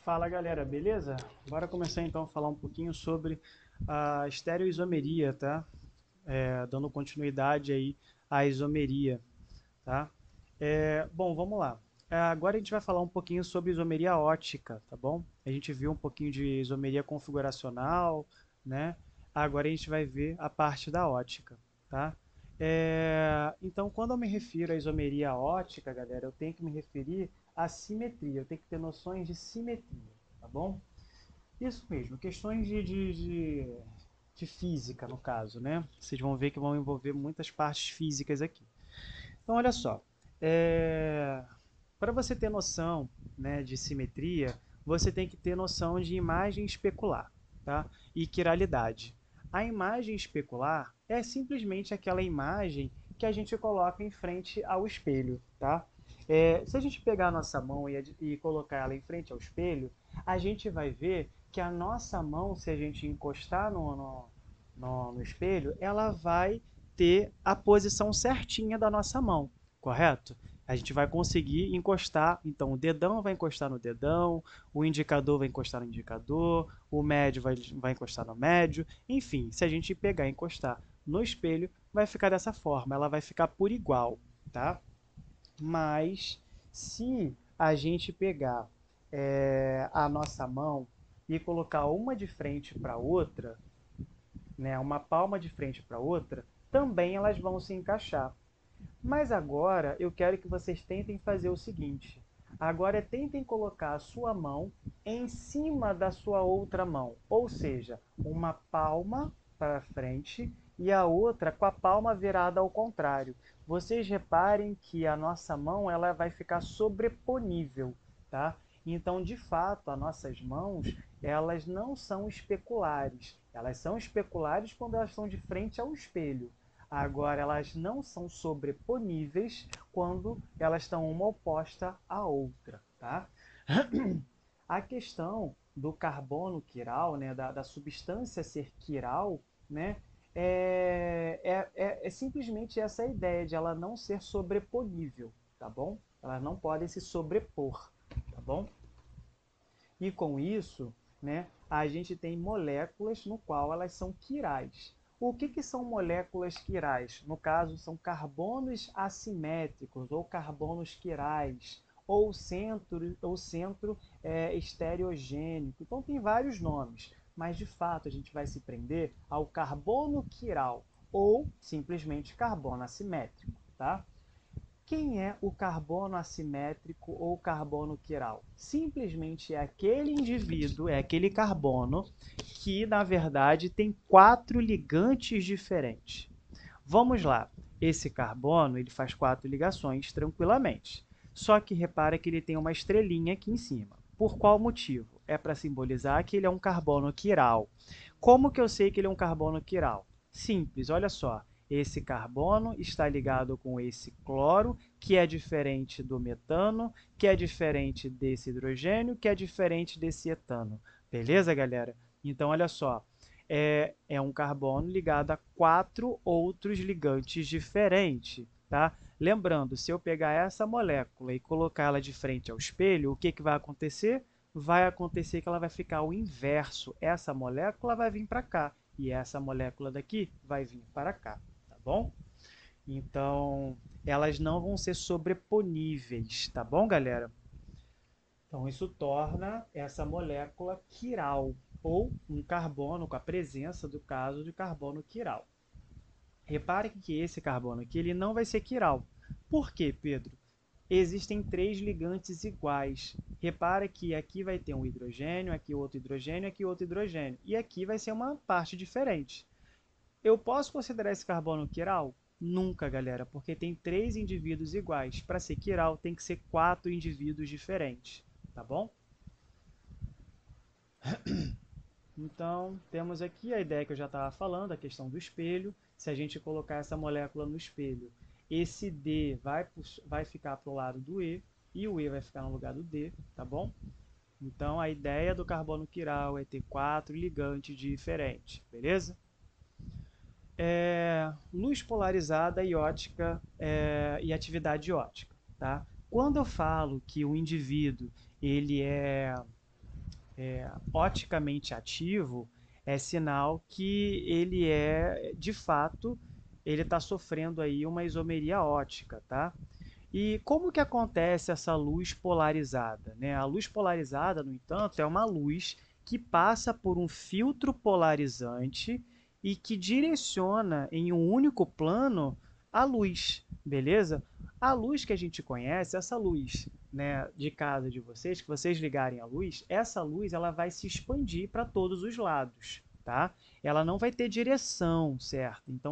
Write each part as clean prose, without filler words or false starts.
Fala galera, beleza? Bora começar então a falar um pouquinho sobre a estereoisomeria, tá? Dando continuidade aí à isomeria, tá? Bom, vamos lá. Agora a gente vai falar um pouquinho sobre isomeria ótica, tá bom? A gente viu um pouquinho de isomeria configuracional, né? Agora a gente vai ver a parte da ótica, tá? Então, quando eu me refiro à isomeria ótica, galera, eu tenho que me referir à simetria, eu tenho que ter noções de simetria, tá bom? Isso mesmo, questões de física, no caso, né? Vocês vão ver que vão envolver muitas partes físicas aqui. Então, olha só, para você ter noção, né, de simetria, você tem que ter noção de imagem especular, tá? E quiralidade. A imagem especular é simplesmente aquela imagem que a gente coloca em frente ao espelho, tá? Se a gente pegar a nossa mão e colocar ela em frente ao espelho, a gente vai ver que a nossa mão, se a gente encostar no espelho, ela vai ter a posição certinha da nossa mão, correto? A gente vai conseguir encostar, então o dedão vai encostar no dedão, o indicador vai encostar no indicador, o médio vai encostar no médio, enfim, se a gente pegar e encostar no espelho, vai ficar dessa forma, ela vai ficar por igual, tá? Mas se a gente pegar a nossa mão e colocar uma de frente para outra, né, uma palma de frente para outra, também elas vão se encaixar. Mas agora eu quero que vocês tentem fazer o seguinte. Agora tentem colocar a sua mão em cima da sua outra mão, ou seja, uma palma para frente e a outra com a palma virada ao contrário. Vocês reparem que a nossa mão ela vai ficar sobreponível, tá? Então, de fato, as nossas mãos, elas não são especulares. Elas são especulares quando elas estão de frente ao espelho. Agora, elas não são sobreponíveis quando elas estão uma oposta à outra, tá? A questão do carbono quiral, né, da substância ser quiral, né, é simplesmente essa ideia de ela não ser sobreponível, tá bom? Elas não podem se sobrepor, tá bom? E com isso, né, a gente tem moléculas no qual elas são quirais. O que são moléculas quirais? No caso, são carbonos assimétricos ou carbonos quirais ou centro estereogênico. Então tem vários nomes, mas de fato a gente vai se prender ao carbono quiral ou simplesmente carbono assimétrico, tá? Quem é o carbono assimétrico ou carbono quiral? Simplesmente é aquele indivíduo, é aquele carbono que, na verdade, tem 4 ligantes diferentes. Vamos lá. Esse carbono ele faz 4 ligações tranquilamente. Só que repara que ele tem uma estrelinha aqui em cima. Por qual motivo? É para simbolizar que ele é um carbono quiral. Como que eu sei que ele é um carbono quiral? Simples, olha só. Esse carbono está ligado com esse cloro, que é diferente do metano, que é diferente desse hidrogênio, que é diferente desse etano. Beleza, galera? Então, olha só. É um carbono ligado a 4 outros ligantes diferentes, tá? Lembrando, se eu pegar essa molécula e colocar ela de frente ao espelho, o que vai acontecer? Vai acontecer que ela vai ficar o inverso. Essa molécula vai vir para cá e essa molécula daqui vai vir para cá, tá bom? Então, elas não vão ser sobreponíveis, tá bom, galera? Então, isso torna essa molécula quiral, ou um carbono com a presença do caso de carbono quiral. Repare que esse carbono aqui ele não vai ser quiral. Por quê, Pedro? Existem 3 ligantes iguais. Repara que aqui vai ter um hidrogênio, aqui outro hidrogênio, aqui outro hidrogênio. E aqui vai ser uma parte diferente. Eu posso considerar esse carbono quiral? Nunca, galera, porque tem 3 indivíduos iguais. Para ser quiral, tem que ser 4 indivíduos diferentes, tá bom? Então, temos aqui a ideia que eu já estava falando, a questão do espelho. Se a gente colocar essa molécula no espelho, esse D vai ficar para o lado do E o E vai ficar no lugar do D, tá bom? Então, a ideia do carbono quiral é ter 4 ligantes diferentes, beleza? Luz polarizada e ótica e atividade ótica, tá? Quando eu falo que o indivíduo ele é oticamente ativo, é sinal que ele de fato, ele está sofrendo aí uma isomeria ótica, tá? E como que acontece essa luz polarizada, né? A luz polarizada, no entanto, é uma luz que passa por um filtro polarizante e que direciona em um único plano a luz, beleza? A luz que a gente conhece, essa luz, né, de casa de vocês, que vocês ligarem a luz, essa luz ela vai se expandir para todos os lados, tá? Ela não vai ter direção, certo? Então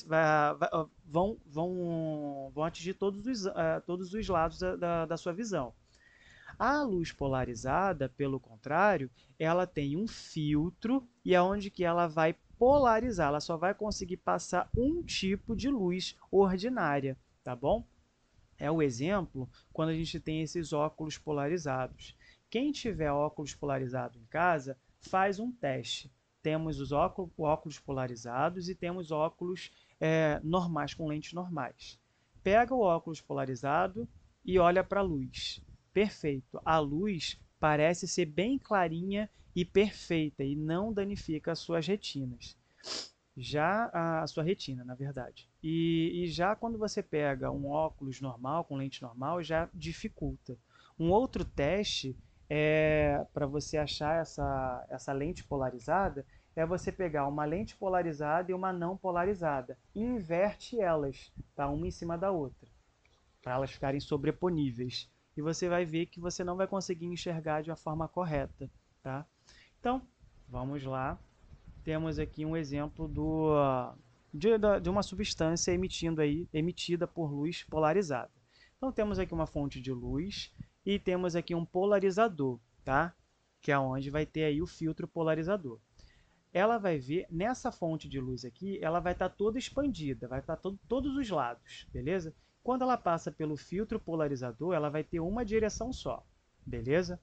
vão atingir todos os lados da sua visão. A luz polarizada, pelo contrário, ela tem um filtro e é onde que ela vai polarizar. Ela só vai conseguir passar um tipo de luz ordinária, tá bom? É o exemplo quando a gente tem esses óculos polarizados. Quem tiver óculos polarizado em casa, faz um teste. Temos os óculos polarizados e temos óculos normais, com lentes normais. Pega o óculos polarizado e olha para a luz. Perfeito. A luz parece ser bem clarinha e perfeita e não danifica as suas retinas. Já a sua retina, na verdade. E já quando você pega um óculos normal, com lente normal, já dificulta. Um outro teste para você achar essa lente polarizada é você pegar uma lente polarizada e uma não polarizada. E inverte elas, tá? Uma em cima da outra, para elas ficarem sobreponíveis. E você vai ver que você não vai conseguir enxergar de uma forma correta, tá? Então, vamos lá. Temos aqui um exemplo de uma substância emitida por luz polarizada. Então, temos aqui uma fonte de luz e temos aqui um polarizador, tá? Que é onde vai ter aí o filtro polarizador. Ela vai ver, nessa fonte de luz aqui, ela vai estar toda expandida, vai estar todos os lados, beleza? Quando ela passa pelo filtro polarizador, ela vai ter uma direção só, beleza?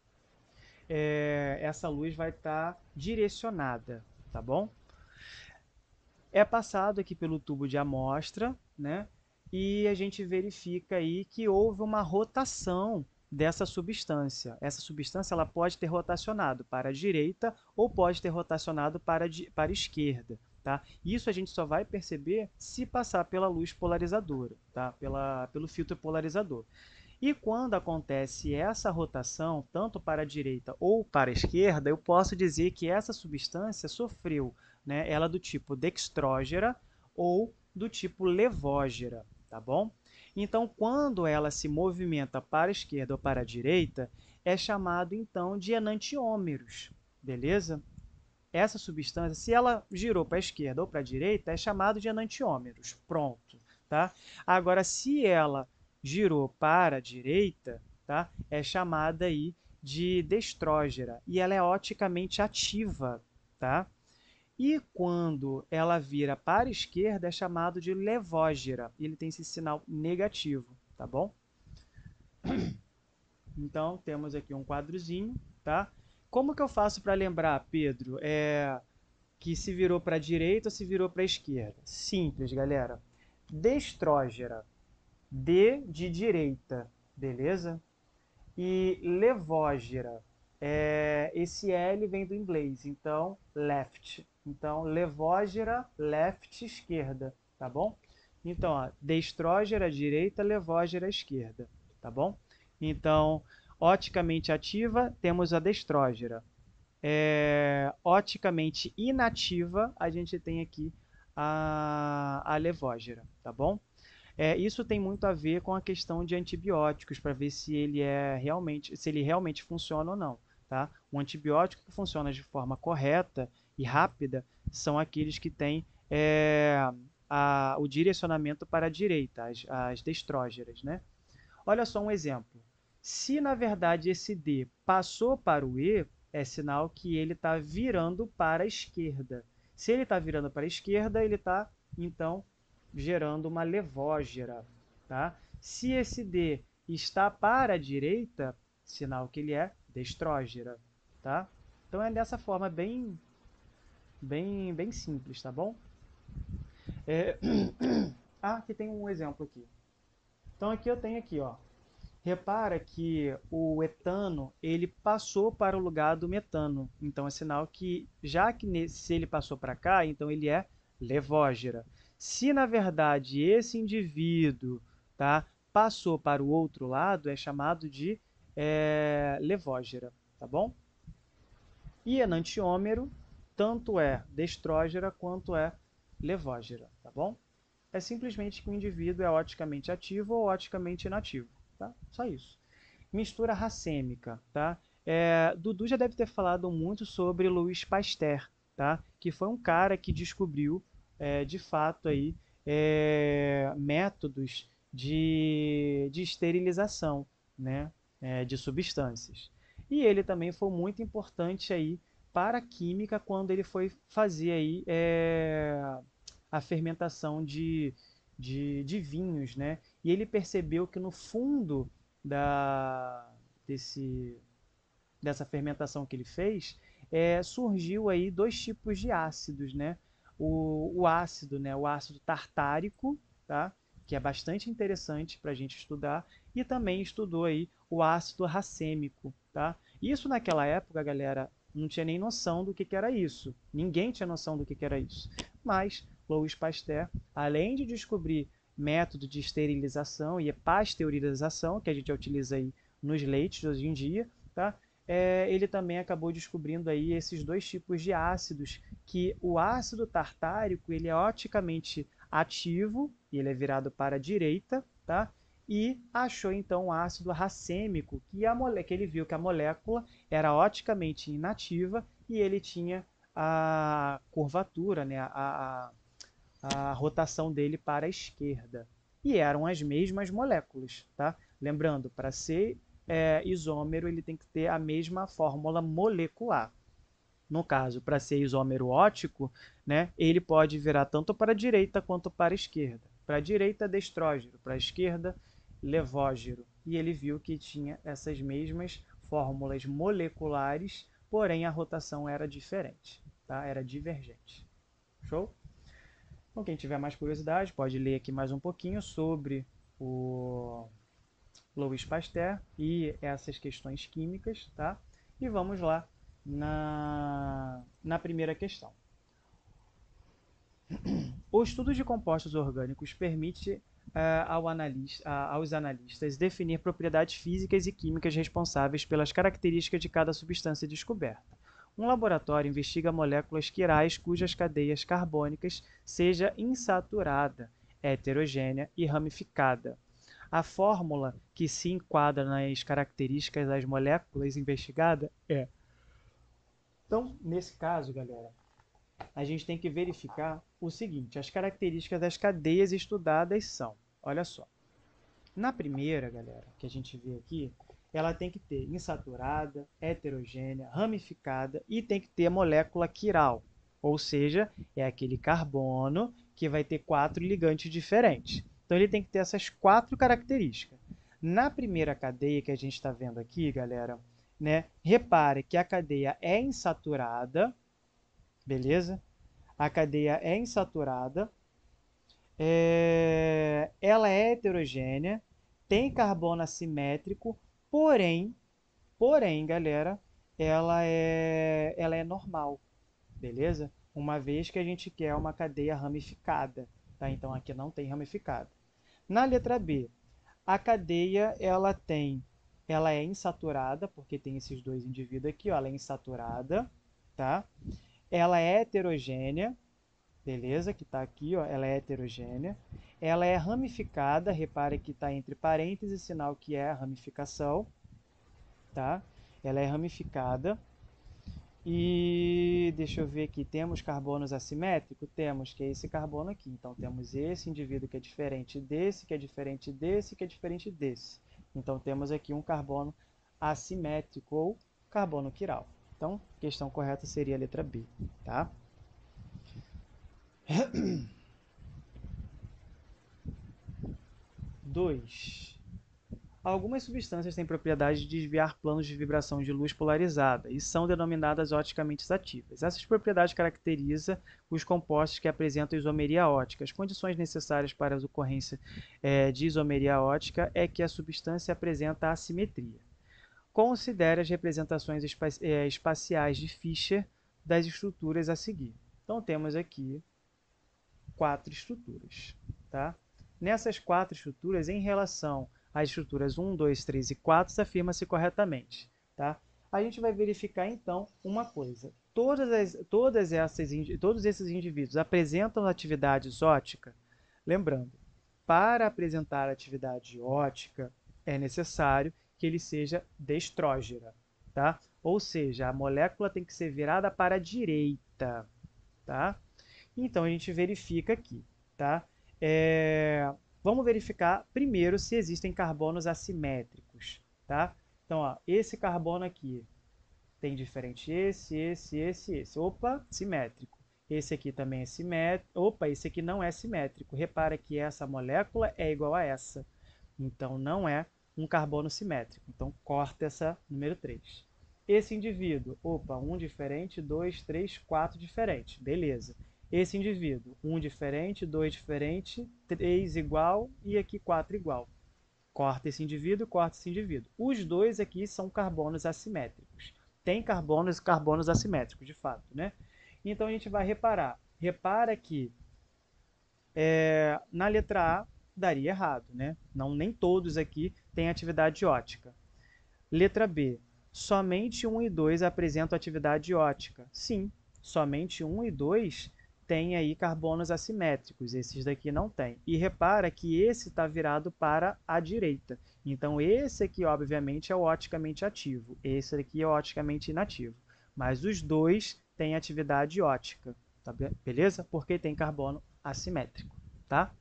Essa luz vai estar direcionada, tá bom? É passado aqui pelo tubo de amostra, né? E a gente verifica aí que houve uma rotação dessa substância. Essa substância ela pode ter rotacionado para a direita ou pode ter rotacionado para a esquerda. Tá? Isso a gente só vai perceber se passar pela luz polarizadora, tá? Pelo filtro polarizador. E quando acontece essa rotação, tanto para a direita ou para a esquerda, eu posso dizer que essa substância sofreu, né, ela do tipo dextrógera ou do tipo levógera, tá bom? Então, quando ela se movimenta para a esquerda ou para a direita, é chamado então de enantiômeros, beleza? Essa substância, se ela girou para a esquerda ou para a direita, é chamado de enantiômeros. Pronto, tá? Agora, se ela girou para a direita, tá? É chamada aí de destrógera e ela é oticamente ativa, tá? E quando ela vira para a esquerda, é chamado de levógera. Ele tem esse sinal negativo, tá bom? Então, temos aqui um quadrozinho, tá? Como que eu faço para lembrar, Pedro? Que se virou para a direita ou se virou para a esquerda? Simples, galera. Destrógera, D de direita, beleza? E levógera, esse L vem do inglês, então left. Então, levógera, left, esquerda, tá bom? Então, ó, destrógera, direita, levógera, esquerda, tá bom? Então, oticamente ativa, temos a destrógera. Oticamente inativa, a gente tem aqui a levógera, tá bom? Isso tem muito a ver com a questão de antibióticos, para ver se se ele realmente funciona ou não, tá? Um antibiótico que funciona de forma correta e rápida são aqueles que têm o direcionamento para a direita, as destrógeras, né? Olha só um exemplo. Se na verdade esse D passou para o E, é sinal que ele está virando para a esquerda. Se ele está virando para a esquerda, ele está, então, gerando uma levógera. Tá? Se esse D está para a direita, sinal que ele é destrógera. Tá? Então é dessa forma bem simples, tá bom? Aqui tem um exemplo aqui. Então aqui eu tenho aqui, ó, Repara que o etano ele passou para o lugar do metano. Então é sinal que, já que se ele passou para cá, então ele é levógera. Se na verdade esse indivíduo, tá, passou para o outro lado, é chamado de levógera, tá bom? E enantiômero tanto é destrógera quanto é levógera, tá bom? É simplesmente que o indivíduo é oticamente ativo ou oticamente inativo, tá? Só isso. Mistura racêmica, tá? Dudu já deve ter falado muito sobre Louis Pasteur, tá? Que foi um cara que descobriu, de fato, aí, métodos de esterilização, né? De substâncias. E ele também foi muito importante aí para a química quando ele foi fazer aí, a fermentação de vinhos, né? E ele percebeu que no fundo da, desse, dessa fermentação que ele fez, surgiu aí dois tipos de ácidos, né? O ácido, né? O ácido tartárico, tá? Que é bastante interessante para a gente estudar, e também estudou aí o ácido racêmico, tá? Isso naquela época, galera, não tinha nem noção do que era isso. Ninguém tinha noção do que era isso. Mas Louis Pasteur, além de descobrir método de esterilização e pasteurização, que a gente utiliza aí nos leites hoje em dia, tá? Ele também acabou descobrindo aí esses dois tipos de ácidos, que o ácido tartárico ele é oticamente ativo, e ele é virado para a direita, tá? E achou então o ácido racêmico, que ele viu que a molécula era oticamente inativa e ele tinha a curvatura, né? A rotação dele para a esquerda. E eram as mesmas moléculas, tá? Lembrando, para ser isômero, ele tem que ter a mesma fórmula molecular. No caso, para ser isômero ótico, né, ele pode virar tanto para a direita quanto para a esquerda. Para a direita, destrógero, para a esquerda, levógero. E ele viu que tinha essas mesmas fórmulas moleculares, porém a rotação era diferente, tá? Era divergente. Show? Então, quem tiver mais curiosidade, pode ler aqui mais um pouquinho sobre o Louis Pasteur e essas questões químicas, tá? E vamos lá na primeira questão. O estudo de compostos orgânicos permite aos analistas definir propriedades físicas e químicas responsáveis pelas características de cada substância descoberta. Um laboratório investiga moléculas quirais cujas cadeias carbônicas seja insaturada, heterogênea e ramificada. A fórmula que se enquadra nas características das moléculas investigadas é. Então, nesse caso, galera, a gente tem que verificar o seguinte: as características das cadeias estudadas são, olha só, na primeira, galera, que a gente vê aqui, ela tem que ter insaturada, heterogênea, ramificada e tem que ter a molécula quiral, ou seja, é aquele carbono que vai ter 4 ligantes diferentes. Então ele tem que ter essas 4 características. Na primeira cadeia que a gente está vendo aqui, galera, né, repare que a cadeia é insaturada, beleza? A cadeia é insaturada, ela é heterogênea, tem carbono assimétrico, porém, galera, ela é normal, beleza? Uma vez que a gente quer uma cadeia ramificada, tá? Então aqui não tem ramificada. Na letra B, a cadeia ela é insaturada, porque tem esses dois indivíduos aqui, ó, ela é insaturada, tá? Ela é heterogênea, beleza? Que está aqui, ó, ela é heterogênea. Ela é ramificada, repare que está entre parênteses, sinal que é a ramificação, tá? Ela é ramificada. E deixa eu ver aqui, temos carbonos assimétricos? Temos, que é esse carbono aqui. Então, temos esse indivíduo que é diferente desse, que é diferente desse, que é diferente desse. Então, temos aqui um carbono assimétrico ou carbono quiral. Então, a questão correta seria a letra B, tá? 2. Algumas substâncias têm propriedade de desviar planos de vibração de luz polarizada e são denominadas óticamente ativas. Essas propriedades caracterizam os compostos que apresentam isomeria ótica. As condições necessárias para a ocorrência de isomeria ótica é que a substância apresenta assimetria. Considere as representações espaciais de Fischer das estruturas a seguir. Então, temos aqui 4 estruturas. Tá? Nessas 4 estruturas, em relação às estruturas 1, 2, 3 e 4, afirma-se corretamente. Tá? A gente vai verificar, então, uma coisa. Todos esses indivíduos apresentam atividade ótica? Lembrando, para apresentar atividade ótica, é necessário que ele seja destrógera. Tá? Ou seja, a molécula tem que ser virada para a direita. Tá? Então, a gente verifica aqui. Tá? Vamos verificar primeiro se existem carbonos assimétricos. Tá? Então, ó, esse carbono aqui tem diferente esse. Opa, simétrico. Esse aqui também é simétrico. Opa, esse aqui não é simétrico. Repara que essa molécula é igual a essa. Então, não é um carbono simétrico. Então, corta essa número 3. Esse indivíduo, opa, 1 diferente, 2, 3, 4 diferente. Beleza. Esse indivíduo, 1 diferente, 2 diferente, 3 igual e aqui 4 igual. Corta esse indivíduo, corta esse indivíduo. Os dois aqui são carbonos assimétricos. Tem carbonos e carbonos assimétricos, de fato, né? Então, a gente vai reparar. Repara que na letra A daria errado, né? Não, nem todos aqui têm atividade ótica. Letra B. Somente 1 e 2 apresentam atividade ótica. Sim, somente 1 e 2 tem aí carbonos assimétricos, esses daqui não tem. E repara que esse está virado para a direita. Então, esse aqui, obviamente, é o oticamente ativo. Esse aqui é o oticamente inativo. Mas os dois têm atividade ótica, tá beleza? Porque tem carbono assimétrico, tá?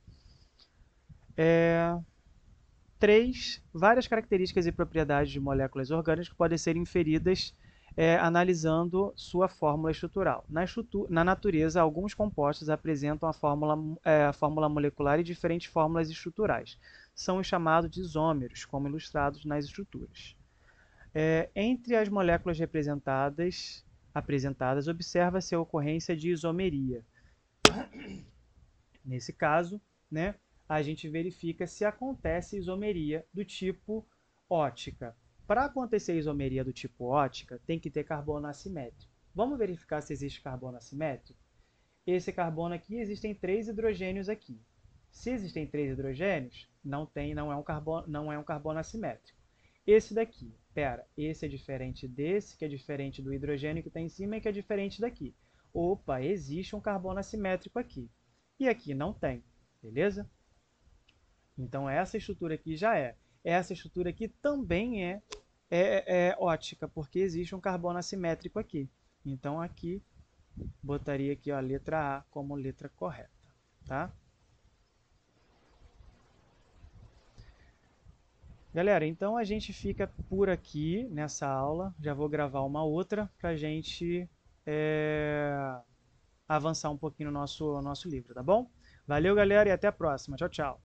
3. Várias características e propriedades de moléculas orgânicas podem ser inferidas analisando sua fórmula estrutural. Na natureza, alguns compostos apresentam a fórmula molecular e diferentes fórmulas estruturais. São os chamados de isômeros, como ilustrados nas estruturas. Entre as moléculas apresentadas, observa-se a ocorrência de isomeria. Nesse caso, né, a gente verifica se acontece isomeria do tipo ótica. Para acontecer isomeria do tipo ótica, tem que ter carbono assimétrico. Vamos verificar se existe carbono assimétrico? Esse carbono aqui, existem 3 hidrogênios aqui. Se existem 3 hidrogênios, não é um carbono assimétrico. Esse daqui, esse é diferente desse, que é diferente do hidrogênio que está em cima e que é diferente daqui. Opa, existe um carbono assimétrico aqui. E aqui não tem, beleza? Então, essa estrutura aqui já é. Essa estrutura aqui também é ótica, porque existe um carbono assimétrico aqui. Então, aqui, botaria aqui ó, a letra A como letra correta. Tá? Galera, então a gente fica por aqui nessa aula. Já vou gravar uma outra para a gente avançar um pouquinho no nosso livro, tá bom? Valeu, galera, e até a próxima. Tchau, tchau.